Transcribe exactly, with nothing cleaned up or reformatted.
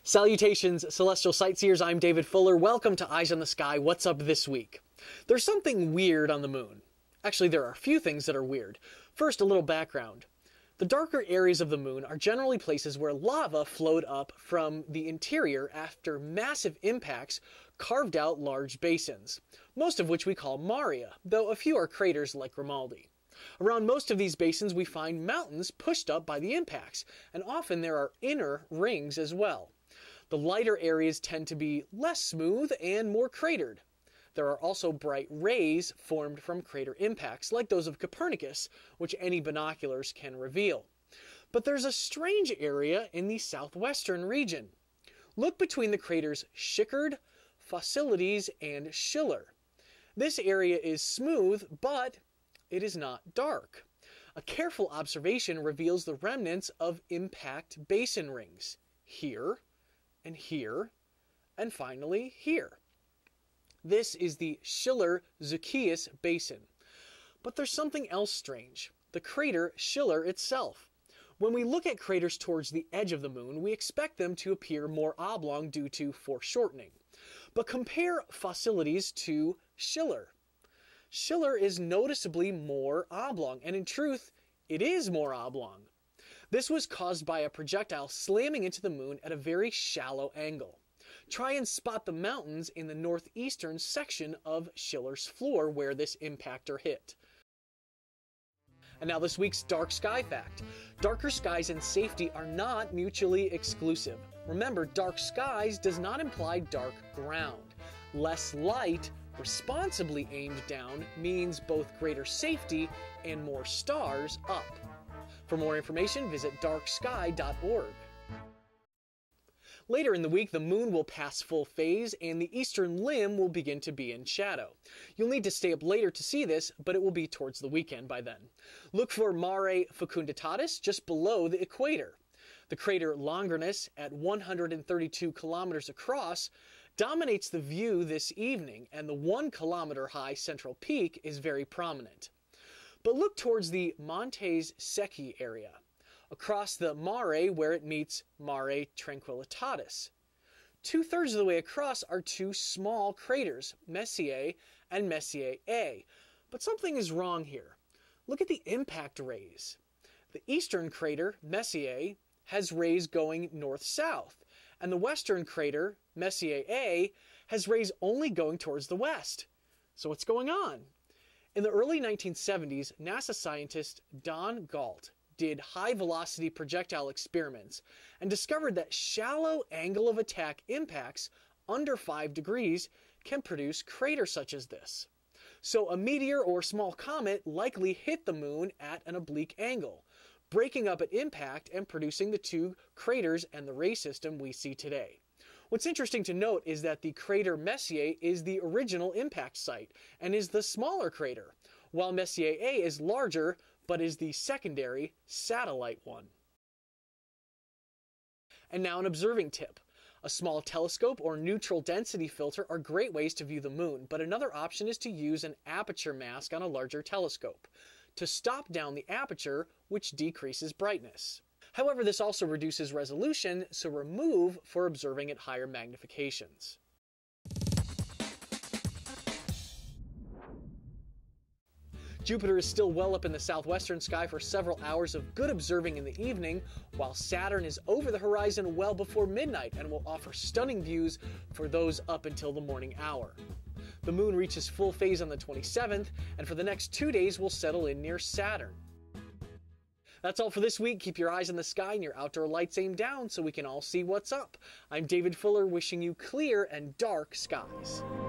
Salutations, celestial sightseers. I'm David Fuller. Welcome to Eyes on the Sky. What's up this week? There's something weird on the moon. Actually, there are a few things that are weird. First, a little background. The darker areas of the moon are generally places where lava flowed up from the interior after massive impacts carved out large basins, most of which we call maria, though a few are craters like Grimaldi. Around most of these basins we find mountains pushed up by the impacts, and often there are inner rings as well. The lighter areas tend to be less smooth and more cratered. There are also bright rays formed from crater impacts, like those of Copernicus, which any binoculars can reveal. But there's a strange area in the southwestern region. Look between the craters Schickard, Phocylides, and Schiller. This area is smooth, but it is not dark. A careful observation reveals the remnants of impact basin rings, here, and here, and finally here. This is the Schiller-Zucchius basin. But there's something else strange, the crater Schiller itself. When we look at craters towards the edge of the moon, we expect them to appear more oblong due to foreshortening. But compare Phocylides to Schiller. Schiller is noticeably more oblong, and in truth, it is more oblong. This was caused by a projectile slamming into the moon at a very shallow angle. Try and spot the mountains in the northeastern section of Schiller's floor where this impactor hit. And now this week's dark sky fact. Darker skies and safety are not mutually exclusive. Remember, dark skies does not imply dark ground. Less light, responsibly aimed down, means both greater safety and more stars up. For more information, visit dark sky dot org. Later in the week, the moon will pass full phase and the eastern limb will begin to be in shadow. You'll need to stay up later to see this, but it will be towards the weekend by then. Look for Mare Fecunditatis just below the equator. The crater Longinus, at one hundred thirty-two kilometers across, dominates the view this evening, and the one kilometer high central peak is very prominent. But look towards the Montes Secchi area, across the Mare where it meets Mare Tranquillitatis. Two-thirds of the way across are two small craters, Messier and Messier A. But something is wrong here. Look at the impact rays. The eastern crater, Messier, has rays going north-south, and the western crater, Messier A, has rays only going towards the west. So what's going on? In the early nineteen seventies, NASA scientist Don Galt did high-velocity projectile experiments and discovered that shallow angle of attack impacts under five degrees can produce craters such as this. So a meteor or small comet likely hit the moon at an oblique angle, breaking up at impact and producing the two craters and the ray system we see today. What's interesting to note is that the crater Messier is the original impact site and is the smaller crater, while Messier A is larger but is the secondary satellite one. And now an observing tip. A small telescope or neutral density filter are great ways to view the moon, but another option is to use an aperture mask on a larger telescope to stop down the aperture, which decreases brightness. However, this also reduces resolution, so remove for observing at higher magnifications. Jupiter is still well up in the southwestern sky for several hours of good observing in the evening, while Saturn is over the horizon well before midnight and will offer stunning views for those up until the morning hour. The moon reaches full phase on the twenty-seventh, and for the next two days will settle in near Saturn. That's all for this week. Keep your eyes on the sky and your outdoor lights aimed down so we can all see what's up. I'm David Fuller, wishing you clear and dark skies.